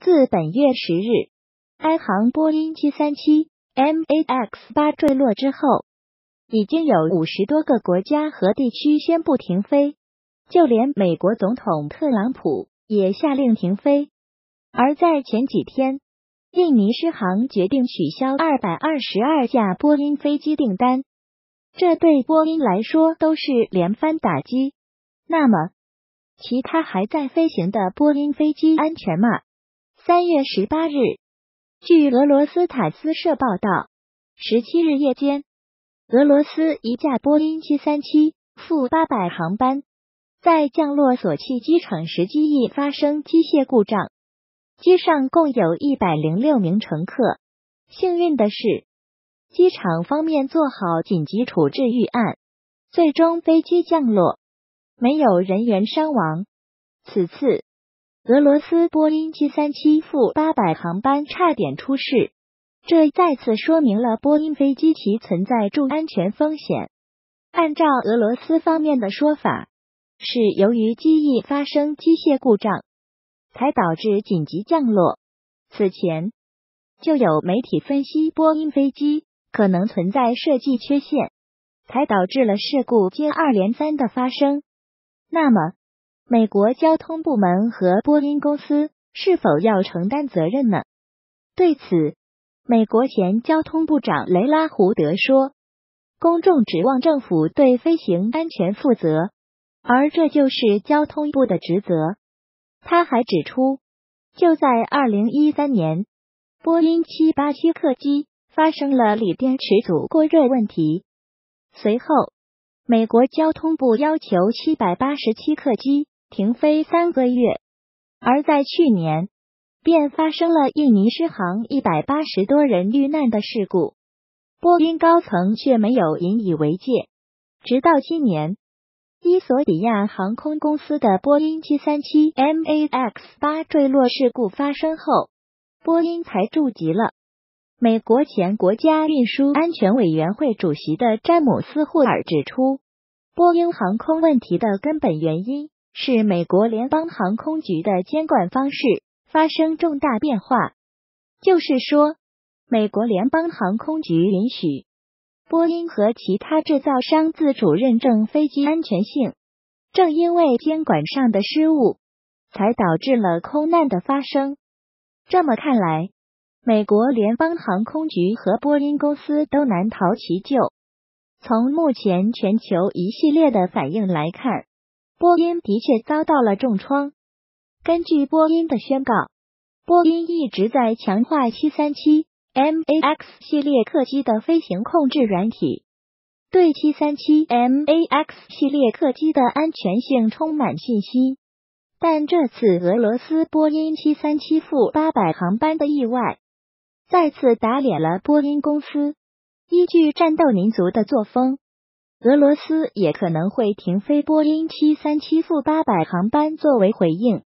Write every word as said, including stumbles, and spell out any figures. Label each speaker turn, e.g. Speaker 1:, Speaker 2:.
Speaker 1: 自本月十日，埃航波音七三七 M A X 八坠落之后，已经有五十多个国家和地区宣布停飞，就连美国总统特朗普也下令停飞。而在前几天，印尼狮航决定取消二百二十二架波音飞机订单，这对波音来说都是连番打击。那么，其他还在飞行的波音飞机安全吗？三月十八日，据俄罗斯塔斯社报道，十七日夜间，俄罗斯一架波音七三七八百航班在降落索契机场时机翼发生机械故障，机上共有一百零六名乘客。幸运的是，机场方面做好紧急处置预案，最终飞机降落，没有人员伤亡。此次俄罗斯波音七三七八百航班差点出事，这再次说明了波音飞机其存在住安全风险。按照俄罗斯方面的说法，是由于机翼发生机械故障，才导致紧急降落。此前就有媒体分析波音飞机可能存在设计缺陷，才导致了事故接二连三的发生。那么，美国交通部门和波音公司是否要承担责任呢？对此，美国前交通部长雷拉胡德说，公众指望政府对飞行安全负责，而这就是交通部的职责。他还指出，就在二零一三年，波音七八七客机发生了锂电池组过热问题，随后美国交通部要求七百八十七客机停飞三个月，而在去年便发生了印尼狮航一百八十多人遇难的事故，波音高层却没有引以为戒。直到今年，伊索比亚航空公司的波音七三七 M A X 八坠落事故发生后，波音才注集了。美国前国家运输安全委员会主席的詹姆斯·霍尔指出，波音航空问题的根本原因是美国联邦航空局的监管方式发生重大变化，就是说，美国联邦航空局允许波音和其他制造商自主认证飞机安全性，正因为监管上的失误，才导致了空难的发生。这么看来，美国联邦航空局和波音公司都难逃其咎。从目前全球一系列的反应来看，波音的确遭到了重创。根据波音的宣告，波音一直在强化七三七 M A X 系列客机的飞行控制软体，对七三七 M A X 系列客机的安全性充满信心。但这次俄罗斯波音七三七八百航班的意外，再次打脸了波音公司。依据战斗民族的作风，俄罗斯也可能会停飞波音七三七八百航班作为回应。